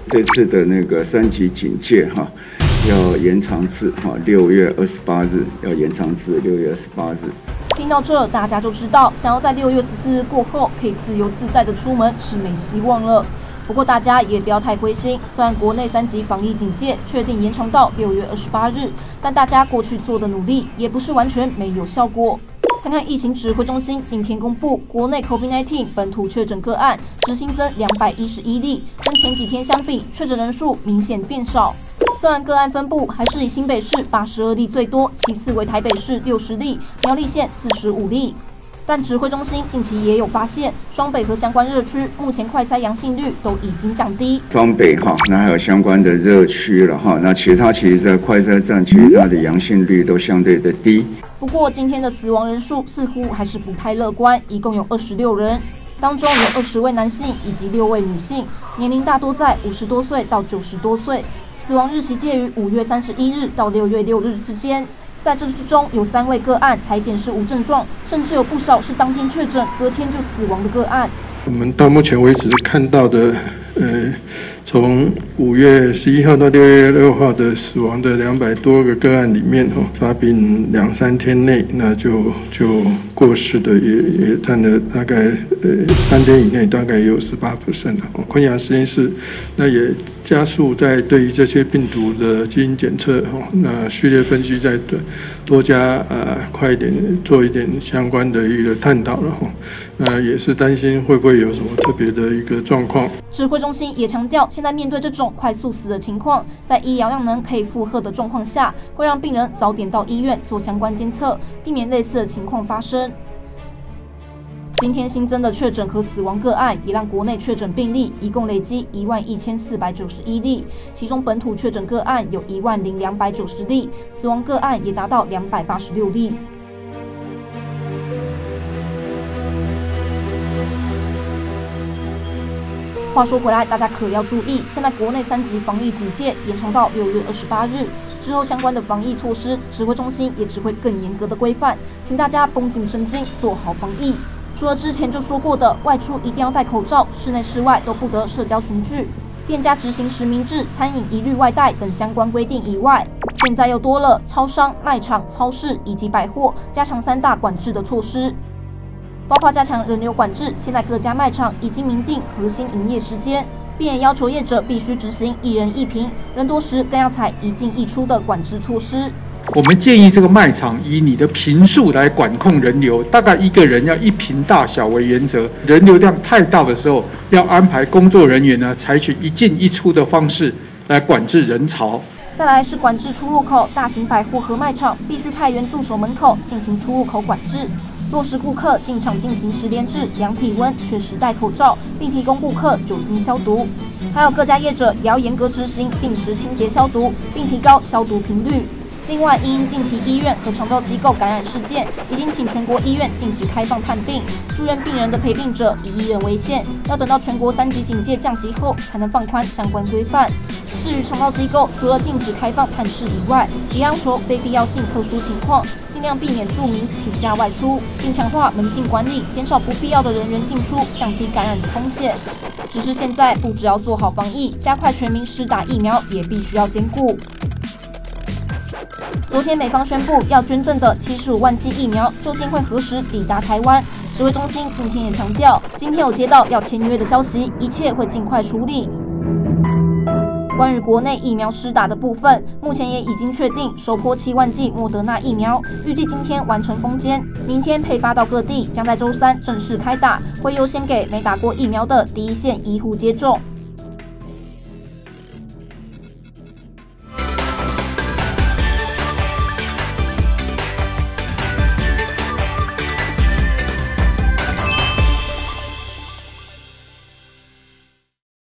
这次的那个3级警戒要延长至6月28日，要延长至6月28日。 听到这，大家就知道，想要在6月14日过后可以自由自在的出门是没希望了。不过大家也不要太灰心，虽然国内3级防疫警戒确定延长到6月28日，但大家过去做的努力也不是完全没有效果。看看疫情指挥中心今天公布，国内 COVID-19 本土确诊个案只新增211例，跟前几天相比，确诊人数明显变少。虽然个案分布还是以新北市82例最多，其次为台北市60例，苗栗县45例。但指挥中心近期也有发现，双北和相关热区目前快筛阳性率都已经降低。 双北那还有相关的热区了那其实在快筛站区它的阳性率都相对的低。 不过今天的死亡人数似乎还是不太乐观，一共有26人，当中有20位男性以及6位女性，年龄大多在50多岁到90多岁，死亡日期介于5月31日到6月6日之间。在这之中，有3位个案采检是无症状，甚至有不少是当天确诊，隔天就死亡的个案。 我们到目前为止看到的，从5月11号到6月6号的死亡的200多个个案里面，发病2-3天内，那就过世的也占了大概3天以内大概有18%了。昆阳实验室那也加速在对于这些病毒的基因检测，那序列分析再多加快一点做一点相关的一个探讨了那也是担心会不会有什么特别的一个状况。 指挥中心也强调，现在面对这种快速死的情况，在医疗量能可以负荷的状况下，会让病人早点到医院做相关监测，避免类似的情况发生。今天新增的确诊和死亡个案，也让国内确诊病例一共累积11491例，其中本土确诊个案有10290例，死亡个案也达到286例。话说回来，大家可要注意，现在国内3级防疫警戒延长到6月28日之后，相关的防疫措施，指挥中心也只会更严格的规范，请大家绷紧神经，做好防疫。除了之前就说过的外出一定要戴口罩，室内室外都不得社交群聚，店家执行实名制，餐饮一律外带等相关规定以外，现在又多了超商、卖场、超市以及百货加强3大管制的措施。包括加强人流管制，现在各家卖场已经明定核心营业时间，并也要求业者必须执行1人1瓶，人多时更要采1进1出的管制措施。 我们建议这个卖场以你的坪数来管控人流，大概1个人要1坪大小为原则。人流量太大的时候，要安排工作人员采取1进1出的方式来管制人潮。 再来是管制出入口，大型百货和卖场必须派员驻守门口进行出入口管制。落实顾客进场进行10连制、量体温、确实戴口罩，并提供顾客酒精消毒。还有各家业者也要严格执行定时清洁消毒，并提高消毒频率。另外，因近期医院和长照机构感染事件，已经请全国医院禁止开放探病，住院病人的陪病者以1人为限，要等到全国3级警戒降级后，才能放宽相关规范。至于长照机构，除了禁止开放探视以外，也要求非必要性特殊情况，尽量避免住民请假外出，并强化门禁管理，减少不必要的人员进出，降低感染的风险。只是现在不只要做好防疫，加快全民施打疫苗也必须要兼顾。昨天美方宣布要捐赠的75万剂疫苗，究竟会何时抵达台湾？指挥中心今天也强调，今天有接到要签约的消息，一切会尽快处理。关于国内疫苗施打的部分，目前也已经确定首波7万剂莫德纳疫苗，预计今天完成封签，明天配发到各地，将在周3正式开打，会优先给没打过疫苗的第一线医护接种。